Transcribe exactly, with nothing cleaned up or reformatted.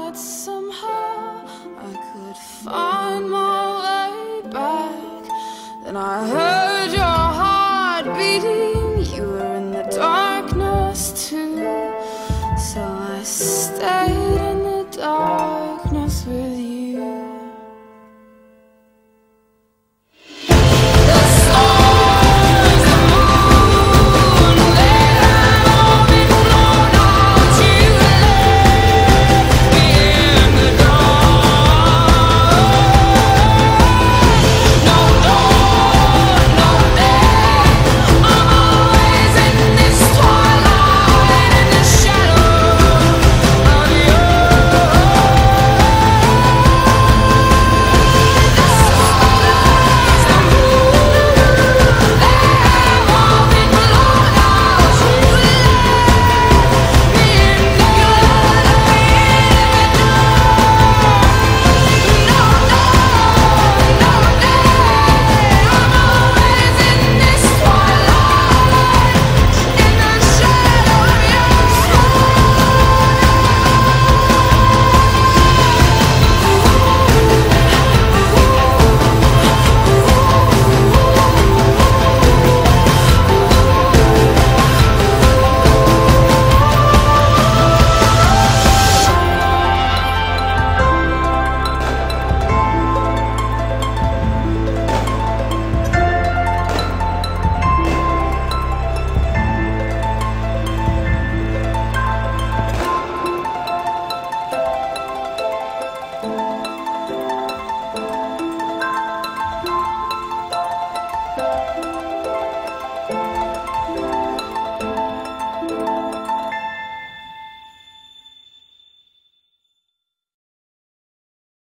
that somehow I could find my way back. Then I heard your heart beating, you were in the darkness too. So I stayed